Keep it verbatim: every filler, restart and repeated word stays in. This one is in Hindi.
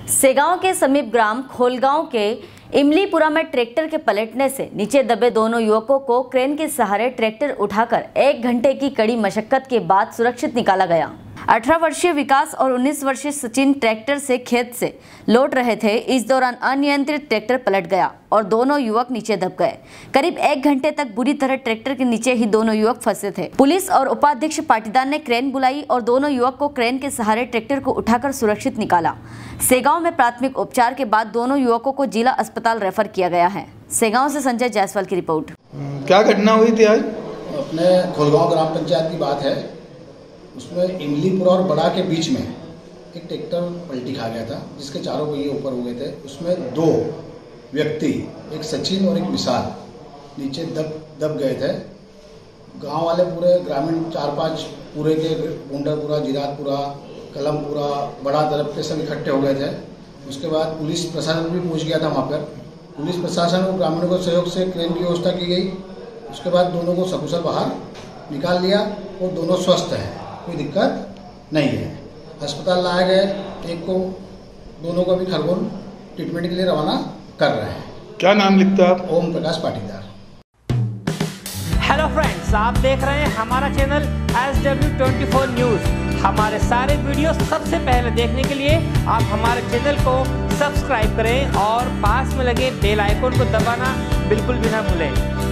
सेगांव के समीप ग्राम खोलगांव के इमलीपुरा में ट्रैक्टर के पलटने से नीचे दबे दोनों युवकों को क्रेन के सहारे ट्रैक्टर उठाकर एक घंटे की कड़ी मशक्कत के बाद सुरक्षित निकाला गया। अठारह वर्षीय विकास और उन्नीस वर्षीय सचिन ट्रैक्टर से खेत से लौट रहे थे। इस दौरान अनियंत्रित ट्रैक्टर पलट गया और दोनों युवक नीचे दब गए। करीब एक घंटे तक बुरी तरह ट्रैक्टर के नीचे ही दोनों युवक फंसे थे। पुलिस और उपाध्यक्ष पाटीदार ने क्रेन बुलाई और दोनों युवक को क्रेन के सहारे ट्रैक्टर को उठाकर सुरक्षित निकाला। सेगांव में प्राथमिक उपचार के बाद दोनों युवकों को जिला अस्पताल रेफर किया गया है। सेगांव से संजय जायसवाल की रिपोर्ट। क्या घटना हुई थी आज? अपने खोलगांव ग्राम पंचायत की बात है। उसमें इमलीपुरा और बड़ा के बीच में एक ट्रैक्टर पलटी खा गया था, जिसके चारों पहिए ऊपर हो गए थे। उसमें दो व्यक्ति, एक सचिन और एक विशाल, नीचे दब दब गए थे। गांव वाले पूरे ग्रामीण चार पांच पूरे के गुंडरपुरा, जिरातपुरा, कलमपुरा, बड़ा तरफ के सब इकट्ठे हो गए थे। उसके बाद पुलिस प्रशासन भी पहुंच गया था वहाँ पर। पुलिस प्रशासन और ग्रामीणों के सहयोग से क्रेन की व्यवस्था की गई। उसके बाद दोनों को सकुशल बाहर निकाल लिया और दोनों स्वस्थ हैं, कोई दिक्कत नहीं है। अस्पताल लाए गए। एक को दोनों को भी खरगोन ट्रीटमेंट के लिए रवाना कर रहे हैं। क्या नाम लिखता है आप? ओम प्रकाश पाटीदार। हेलो फ्रेंड्स, आप देख रहे हैं हमारा channel S W twenty four news. हमारे सारे वीडियो सबसे पहले देखने के लिए आप हमारे चैनल को सब्सक्राइब करें और पास में लगे बेल आइकन को दबाना बिल्कुल भी ना भूलें।